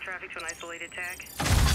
traffic to an isolated tag.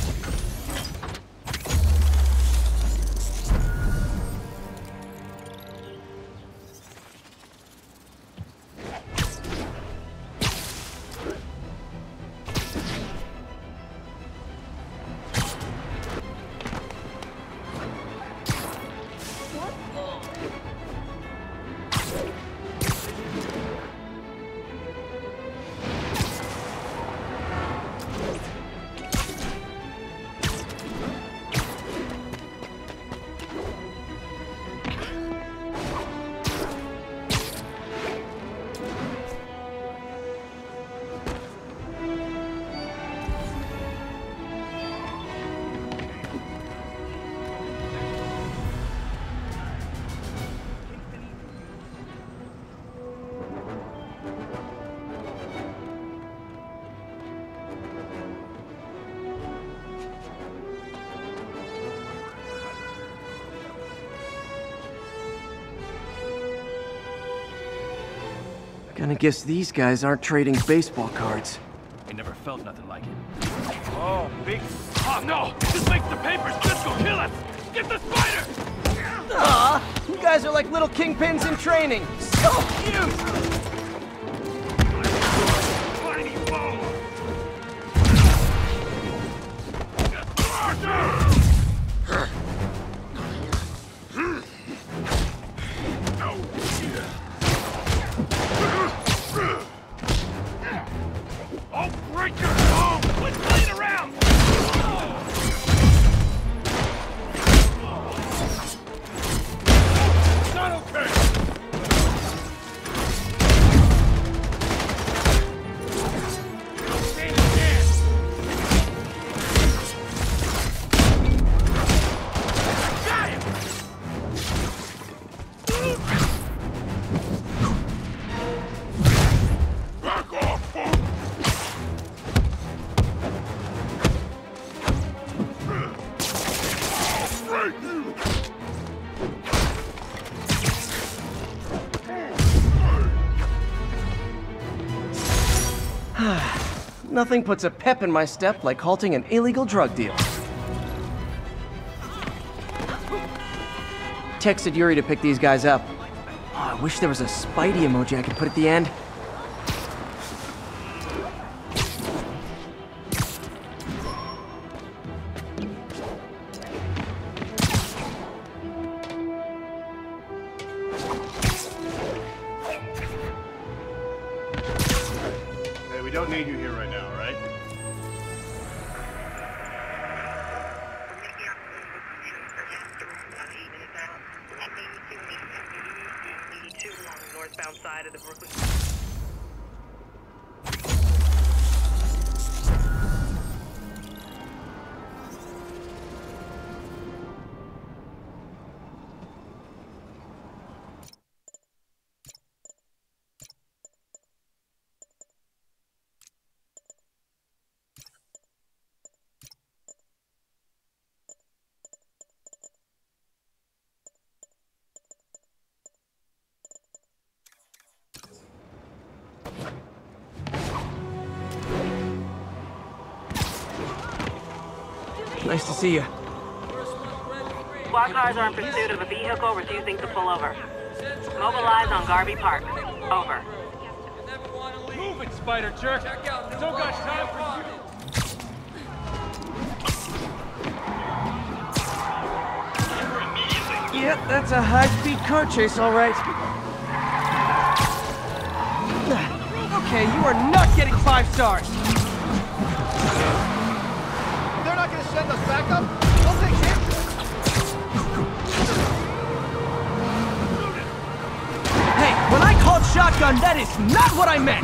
Gonna guess these guys aren't trading baseball cards. I never felt nothing like it. Oh, big... Oh no! This makes the papers just go kill us! Get the spider! Aw, you guys are like little kingpins in training. So cute! Tiny bone! I'll break your bone! Quit playing around! It's not okay! Stand a chance! Got him! Back off, folks! Nothing puts a pep in my step like halting an illegal drug deal. Texted Yuri to pick these guys up. Oh, I wish there was a Spidey emoji I could put at the end. Hey, we don't need you here right now, right? Northbound side of the Brooklyn. Nice to see you. Squad cars are in pursuit of a vehicle refusing to pull over. Mobilize on Garvey Park. Over. Move it, spider jerk! Don't got time for you! Yep, that's a high-speed car chase, all right. Okay, you are not getting 5 stars. They're not gonna send us back up? We'll take chances. Hey, when I called shotgun, that is not what I meant!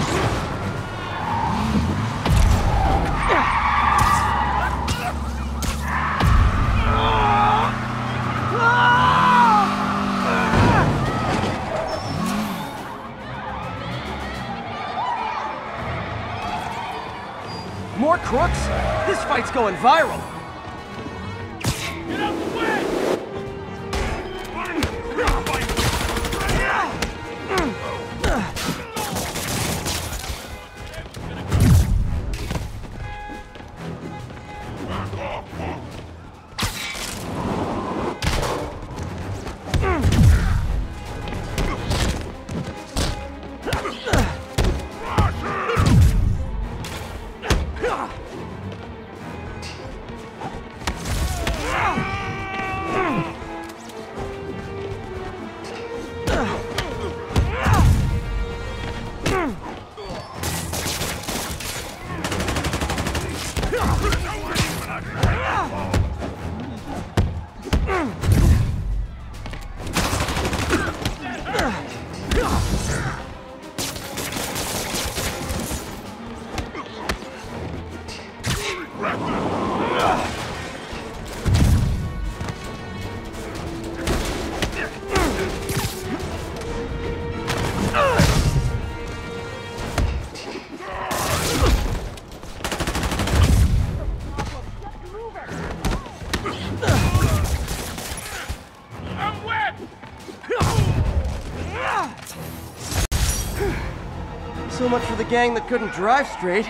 More crooks? This fight's going viral. Get out the way! So much for the gang that couldn't drive straight.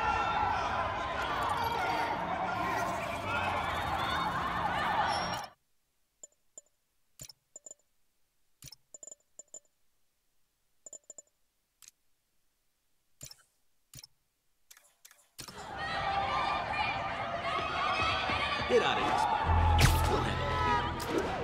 Get out of here, Spider-Man. We'll handle it.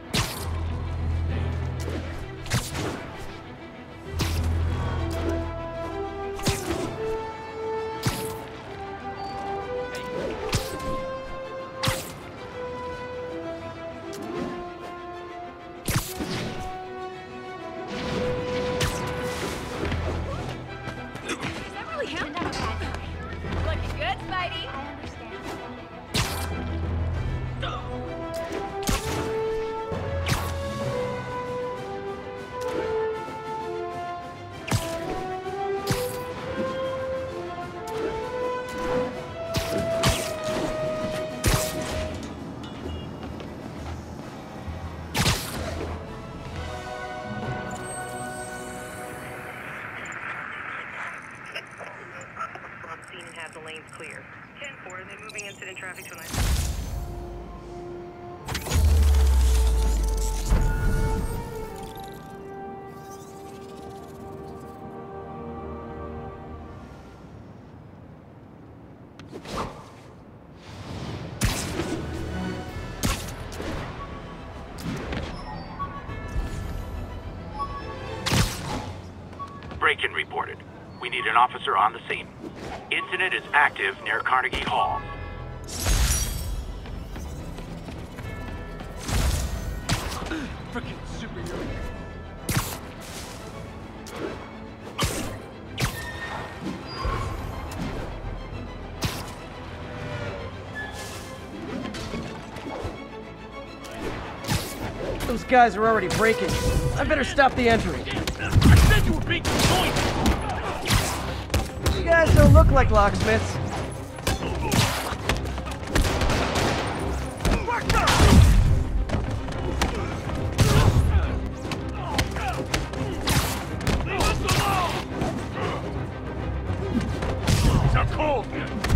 Is that really him? Looking good, Spidey. I understand. On scene and have the lanes clear. 10-4, they're moving incident traffic tonight. Break-in reported. We need an officer on the scene. Incident is active near Carnegie Hall. Frickin' superhero. Those guys are already breaking. I better stop the entry. I said you were being annoying! You guys don't look like locksmiths. Leave us alone! So cold!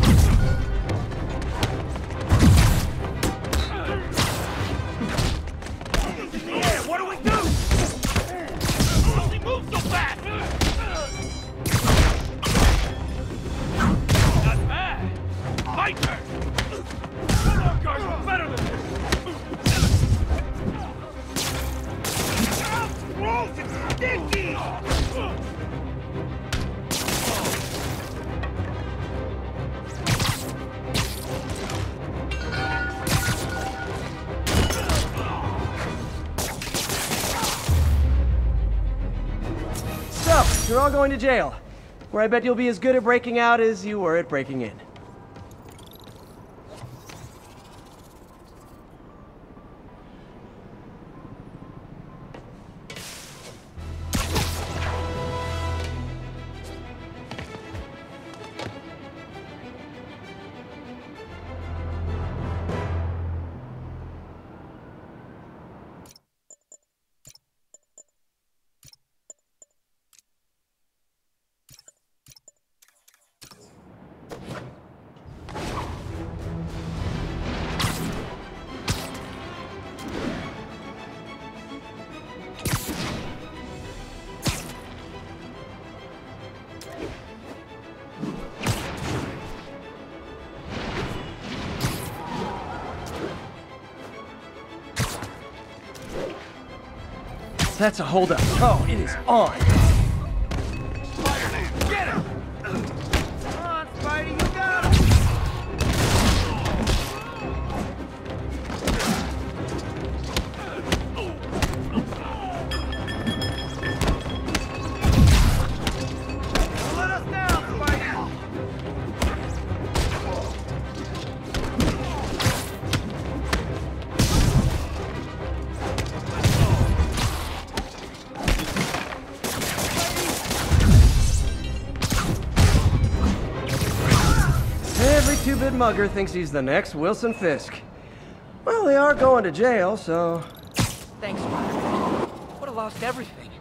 Yeah, what do we do? He moves so fast! Not bad! My turn! Our guards are better than this! Gross! It's sticky! So, you're all going to jail, where I bet you'll be as good at breaking out as you were at breaking in. That's a holdup. Oh, it is on. Spider-Man, get him! Come on, Spidey, you got him! two-bit mugger thinks he's the next Wilson Fisk. Well, they are going to jail, so... Thanks, Spider-Man. Would have lost everything.